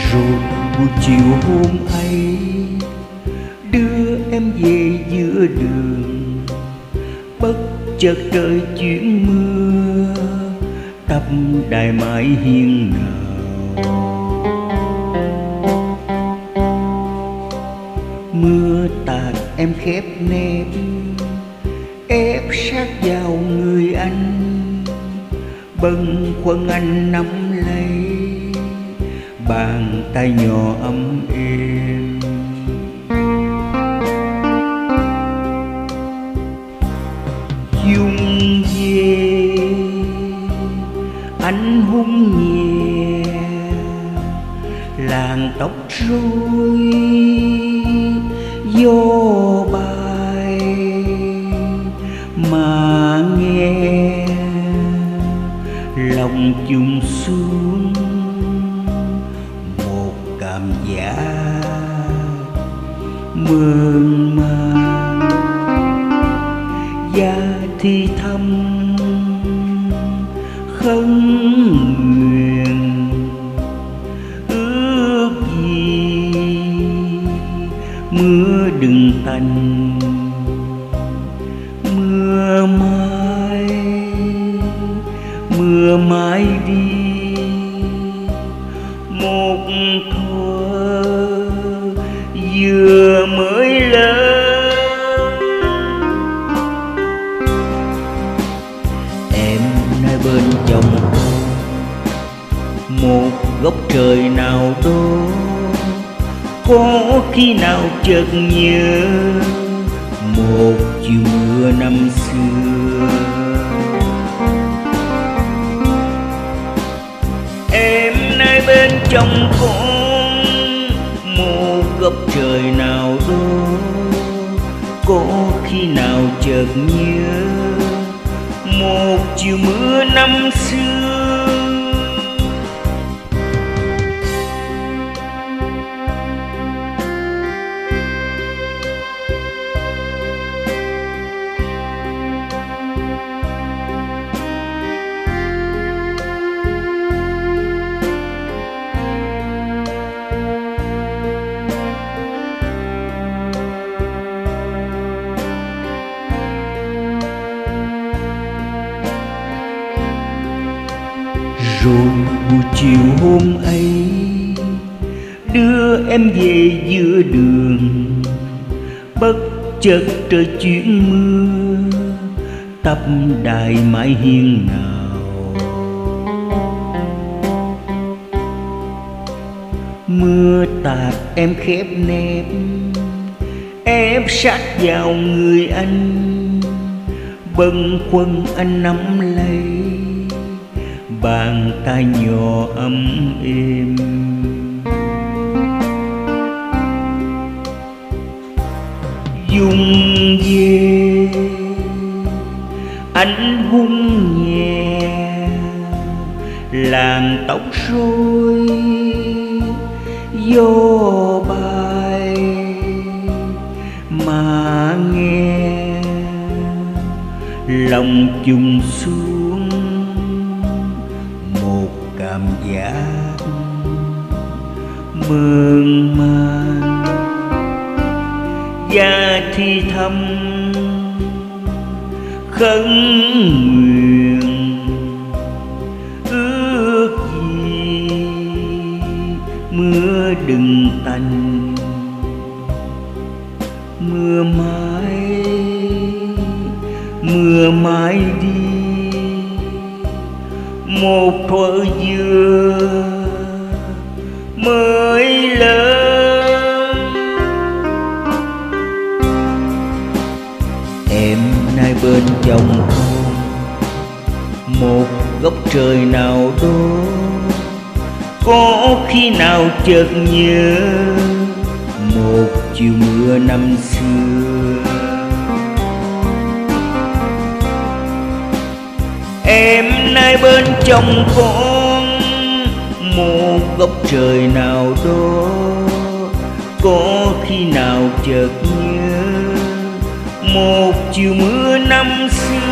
Rồi buổi chiều hôm ấy đưa em về giữa đường, bất chợt trời chuyển mưa, tấp đài mái hiên nào. Mưa tạt em khép nép ép sát vào người anh, bâng khuâng anh nắm lấy bàn tay nhỏ ấm êm. Dung về anh hung nhẹ, làn tóc rối gió bay mà nghe, lòng trùng xuống một cảm giác mơn man. Và thì thầm khấn nguyện ước gì mưa đừng tạnh, mưa mãi đi một thuở vừa mới lớn. Em nơi bên chồng một góc trời nào đó, có khi nào chợt nhớ một chiều mưa năm xưa. Em nơi bên trong con một góc trời nào đó, có khi nào chợt nhớ một chiều mưa năm xưa. Rồi buổi chiều hôm ấy đưa em về giữa đường, bất chợt trời chuyển mưa, tấp đài mái hiên nào. Mưa tạt em khép nép ép sát vào người anh, bâng khuâng anh nắm lấy bàn tay nhỏ ấm êm. Dung về anh hung nhẹ, làn tóc rối gió bay mà nghe, lòng trùng xuống một cảm giác mơn man. Và thì thầm khấn nguyện ước gì mưa đừng tạnh, mưa mãi đi một thuở vừa mới lớn. Em nay bên chồng con một góc trời nào đó, có khi nào chợt nhớ một chiều mưa năm xưa. Em nay bên chồng con một góc trời nào đó, có khi nào chợt nhớ một chiều mưa năm xưa.